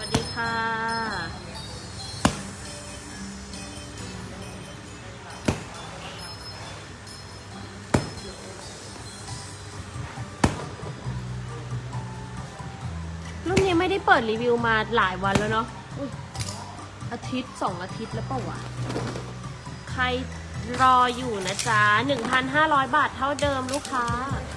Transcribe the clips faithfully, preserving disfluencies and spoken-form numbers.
สดีค่ะรุ่นนี้ไม่ได้เปิดรีวิวมาหลายวันแล้วเนาะอาทิตย์สองอาทิตย์แล้วเปล่าวะใครรออยู่นะจ๊ะ หนึ่งพันห้าร้อย บาทเท่าเดิมลูกค้า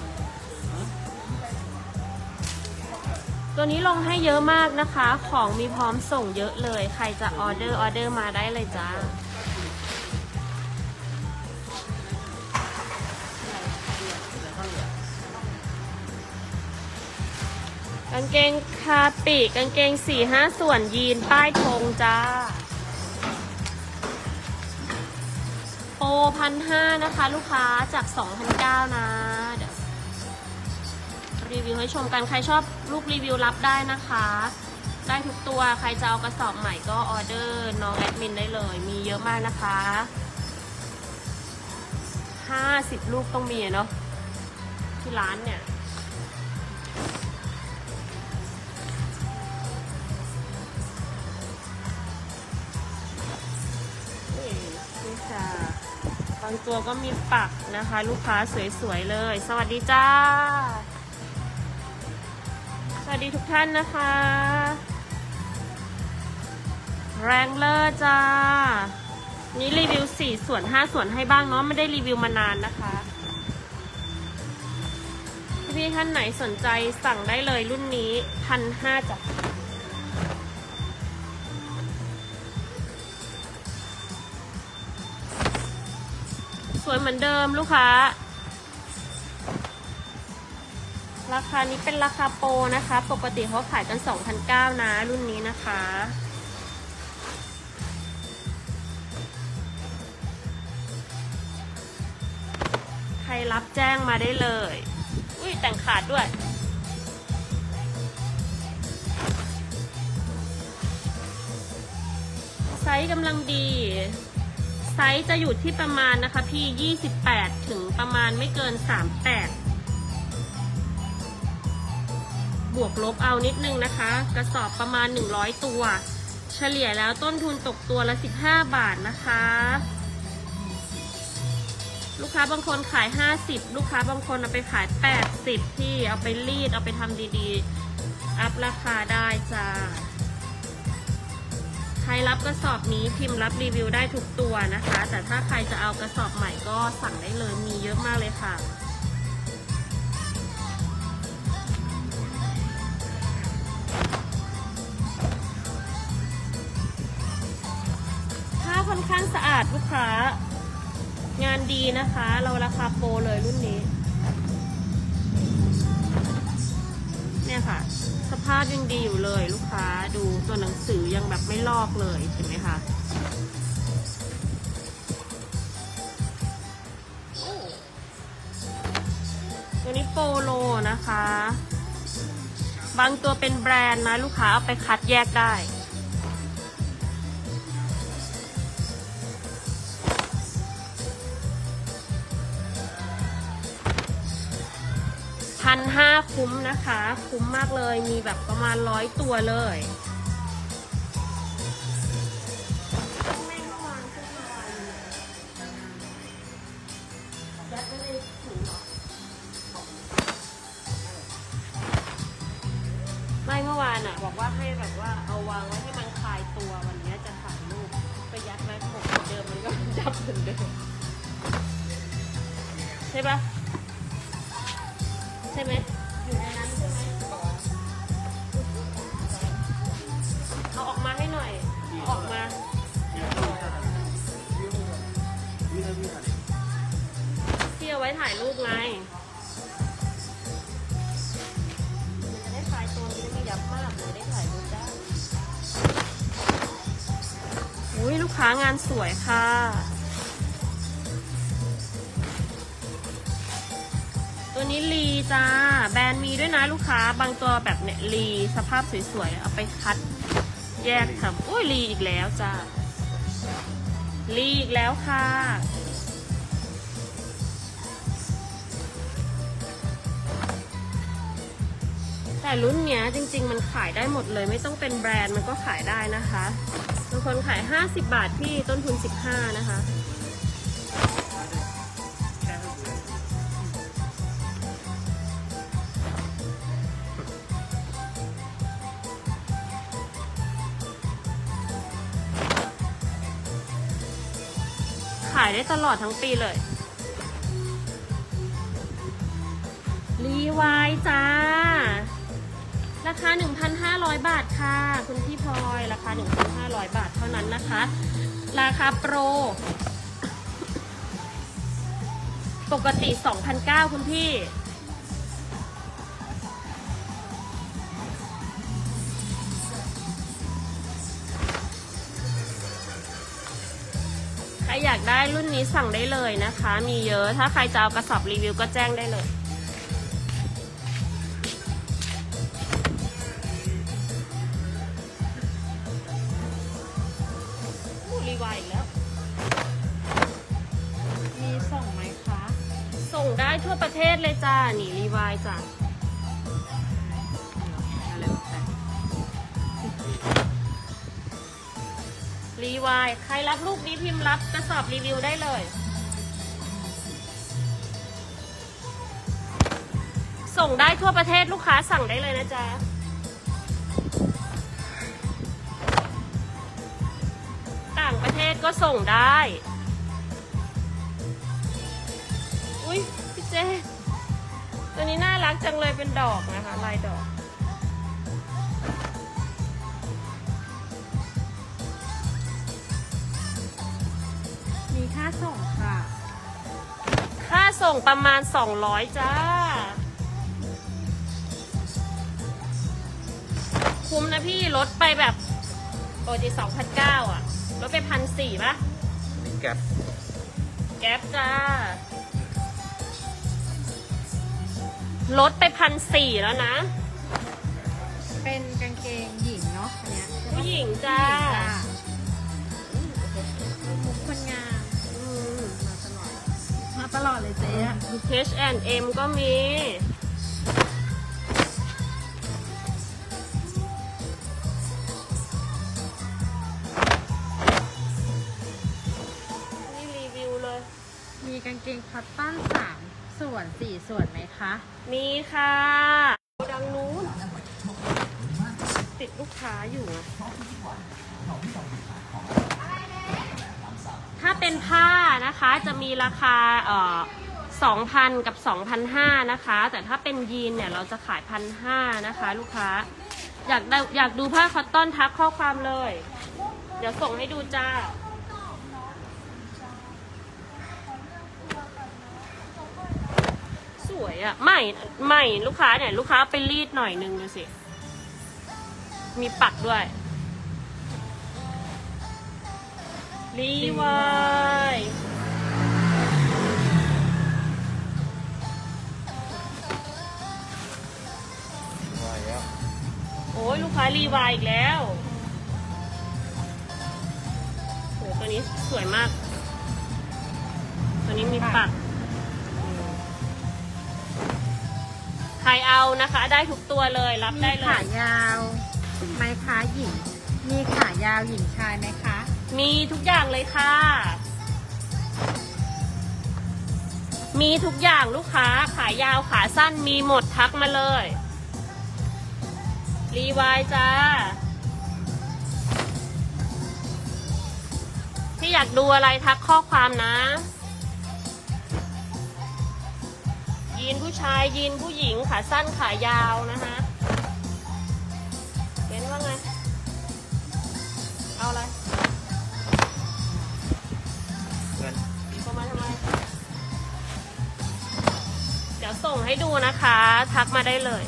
ตัวนี้ลงให้เยอะมากนะคะของมีพร้อมส่งเยอะเลยใครจะออเดอร์ออเดอร์มาได้เลยจ้ากางเกงคาปิกางเกงสี่ห้าส่วนยีนป้ายธงจ้าโปรพันห้านะคะลูกค้าจากสองพันเก้านะเดี๋ยวรีวิวให้ชมกันใครชอบลูกรีวิวรับได้นะคะได้ทุกตัวใครจะเอากระสอบใหม่ก็ออเดอร์น้องแอดมินได้เลยมีเยอะมากนะคะห้าสิบลูกต้องมีเนาะที่ร้านเนี่ยนี่ค่ะบางตัวก็มีปักนะคะลูกค้าสวยๆเลยสวัสดีจ้าสวัสดีทุกท่านนะคะแรงเลอร์จ้านี่รีวิวสี่ส่วนห้าส่วนให้บ้างเนาะไม่ได้รีวิวมานานนะคะพี่ท่านไหนสนใจสั่งได้เลยรุ่นนี้พันห้าจ้ะสวยเหมือนเดิมลูกค้าราคานี้เป็นราคาโปรนะคะปกติเขาขายกัน สองพันเก้าร้อย นะรุ่นนี้นะคะใครรับแจ้งมาได้เลยอุ้ยแต่งขาดด้วยไซส์กำลังดีไซส์จะอยู่ที่ประมาณนะคะพี่ยี่สิบแปดถึงประมาณไม่เกินสามสิบแปดบวกลบเอานิดนึงนะคะกระสอบประมาณหนึ่งร้อยตัวเฉลี่ยแล้วต้นทุนตกตัวละสิบห้าบาทนะคะลูกค้าบางคนขายห้าสิบลูกค้าบางคนเอาไปขายแปดสิบที่เอาไปรีดเอาไปทำดีๆอัพราคาได้จ้าใครรับกระสอบนี้พิมพ์รับรีวิวได้ทุกตัวนะคะแต่ถ้าใครจะเอากระสอบใหม่ก็สั่งได้เลยมีเยอะมากเลยค่ะผ้าค่อนข้างสะอาดลูกค้างานดีนะคะเราราคาโปรเลยรุ่นนี้เนี่ยค่ะสภาพยังดีอยู่เลยลูกค้าดูตัวหนังสือยังแบบไม่ลอกเลยเห็นไหมคะตัวนี้โปโลนะคะบางตัวเป็นแบรนด์นะลูกค้าเอาไปคัดแยกได้พันห้าคุ้มนะคะคุ้มมากเลยมีแบบประมาณร้อยตัวเลยไม่เมื่อวานอ่ะบอกว่าให้แบบว่าเอาวางไว้ให้มันคลายตัววันนี้จะถ่ายรูปไปยัดไว้หมดเดิมมันก็จับเหมือนเดิมใช่ปะใช่ไหมอยู่ในนั้นใช่ไหมเอาออกมาให้หน่อยเอาออกมาที่เอาไว้ถ่ายรูปไงมันจะได้คลายตัวนี้ไม่ยับมากเลยได้ถ่ายรูปได้อุ้ยลูกค้างานสวยค่ะตัวนี้ลีจ้าแบรนด์มีด้วยนะลูกค้าบางตัวแบบเนี่ยลีสภาพสวยๆเอาไปคัดแยกทำอุ้ยลีอีกแล้วจ้าลีอีกแล้วค่ะแต่รุ่นเนี้ยจริงๆมันขายได้หมดเลยไม่ต้องเป็นแบรนด์มันก็ขายได้นะคะบางคนขายห้าสิบบาทพี่ต้นทุนสิบห้านะคะขายได้ตลอดทั้งปีเลยรีวายจ้าราคา หนึ่งพันห้าร้อย บาทค่ะคุณพี่พลอยราคา หนึ่งพันห้าร้อย บาทเท่านั้นนะคะราคาโปรปกติ สองพันเก้าร้อย คุณพี่ใครอยากได้รุ่นนี้สั่งได้เลยนะคะมีเยอะถ้าใครจะเอากระสอบรีวิวก็แจ้งได้เลยรีวายอีกแล้วมีส่งไหมคะส่งได้ทั่วประเทศเลยจ้าหนีรีวายจ้ะรีวายใครรับลูกนี้พิมพ์รับกระสอบรีวิวได้เลยส่งได้ทั่วประเทศลูกค้าสั่งได้เลยนะจ๊ะต่างประเทศก็ส่งได้อุ้ยพี่เจตัวนี้น่ารักจังเลยเป็นดอกนะคะลายดอกมีค่าส่งค่ะค่าส่งประมาณสองร้อยจ้าคุ้มนะพี่ลดไปแบบปกติสองพันเก้าอ่ะลดไปพันสี่ป่ะมีแก๊ปแก๊ปจ้าลดไปพันสี่แล้วนะเป็นกางเกงหญิงเนาะอันเนี้ยผู้หญิงจ้าคนงามมาตลอดมาตลอดเลยเจ๊เอช แอนด์ เอ็ม ก็มีมีกางเกงคัตตันสามส่วนสี่ส่วนไหมคะมีค่ะดังนู้นติดลูกค้าอยู่ถ้าเป็นผ้านะคะจะมีราคาเอ่อสองพันกับสองพันห้านะคะแต่ถ้าเป็นยีนเนี่ยเราจะขายพันห้านะคะลูกค้าอยากได้อยากดูผ้าคอตตอนทักข้อความเลยเดี๋ยวส่งให้ดูจ้าสวยอะใหม่ใหม่ลูกค้าเนี่ยลูกค้าไปรีดหน่อยนึงดูสิมีปักด้วยรีวายโอ้ยลูกค้ารีวายอีกแล้วโหตัวนี้สวยมากตัวนี้มีปักใครเอานะคะได้ทุกตัวเลยรับได้เลยมีขายาวไหมคะหญิงมีขายาวหญิงชายไหมคะมีทุกอย่างเลยค่ะมีทุกอย่างลูกค้าขายาวขาสั้นมีหมดทักมาเลยรีวายจ้าที่อยากดูอะไรทักข้อความนะยีนผู้ชายยีนผู้หญิงขาสั้นขายาวนะคะเป็นว่าไงเอาอะไรเงินประมาณทำไมเดี๋ยวส่งให้ดูนะคะทักมาได้เลย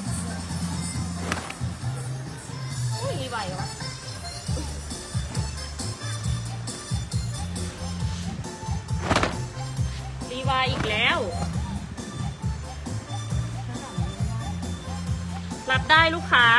อุ้ยรีไววะรีไวอีกแล้วรับได้ลูกค้า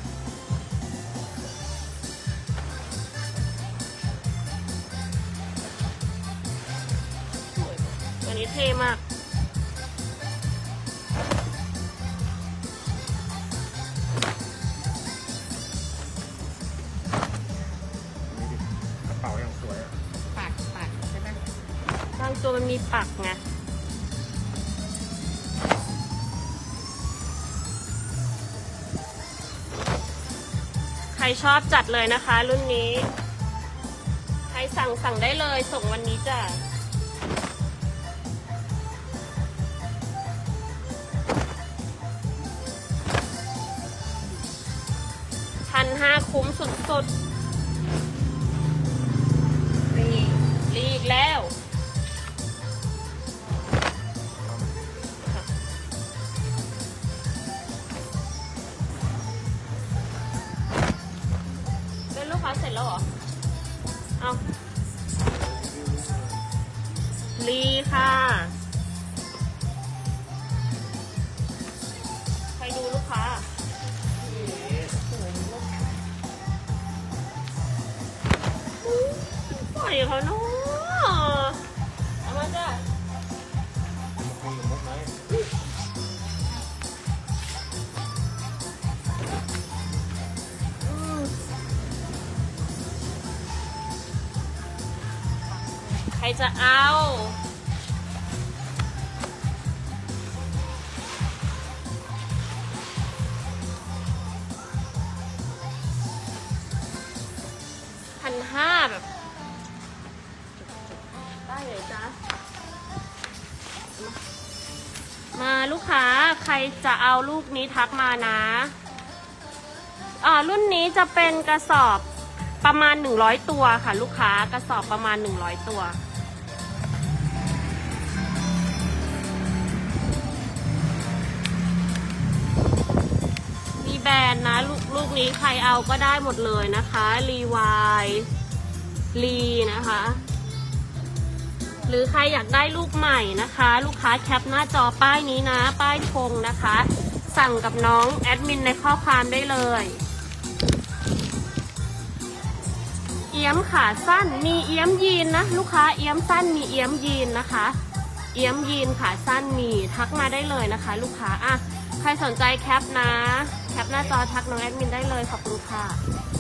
ตัวนี้เท่มากตัวมันมีปักไงใครชอบจัดเลยนะคะรุ่นนี้ใครสั่งสั่งได้เลยส่งวันนี้จ้ะพันห้าคุ้มสุดๆรีรีอีกแล้วเป็นลูกค้าเสร็จแล้วเหรอเอารีค่ะใครดูลูกค้าปล่อยเขาเนาะเอามาจ้ะใครจะเอาพันห้าแบบได้เลยจ้ะมาลูกค้าใครจะเอาลูกนี้ทักมานะอ่ารุ่นนี้จะเป็นกระสอบประมาณหนึ่งร้อยตัวค่ะลูกค้ากระสอบประมาณหนึ่งร้อยตัวมีแบรนด์นะลูกลูกนี้ใครเอาก็ได้หมดเลยนะคะรีวายลีนะคะหรือใครอยากได้ลูกใหม่นะคะลูกค้าแคปหน้าจอป้ายนี้นะป้ายธงนะคะสั่งกับน้องแอดมินในข้อความได้เลยเอี้ยมขาสั้นมีเอี้ยมยีนนะลูกค้าเอี้ยมสั้นมีเอี้ยมยีนนะคะเอี้ยมยีนขาสั้นมีทักมาได้เลยนะคะลูกค้าอ่ะใครสนใจแคปนะแคปหน้าจอทักน้องแอดมินได้เลยขอบคุณค่ะ